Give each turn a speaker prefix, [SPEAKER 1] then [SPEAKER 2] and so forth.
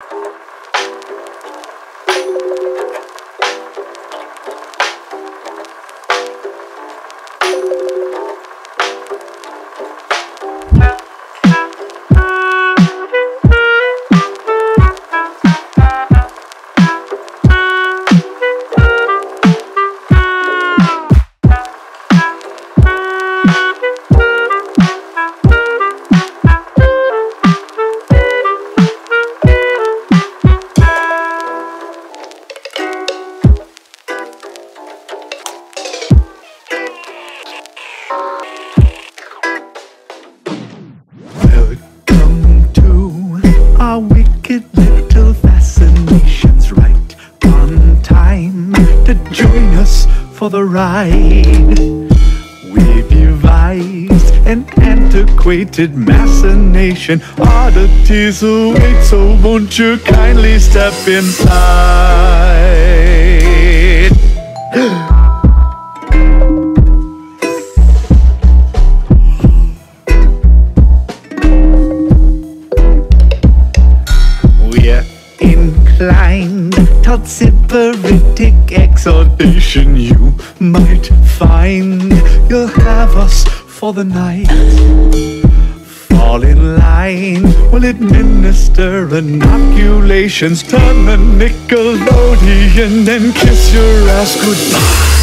[SPEAKER 1] Welcome to our wicked little fascinations, right on time to join us for the ride. We devised an antiquated machination. Oddities await, so won't you kindly step inside? We're inclined toward sybaritic exhortation. You might find you'll have us for the night. Fall in line, we'll administer inoculations. Turn the Nickelodeon and kiss your ass goodbye.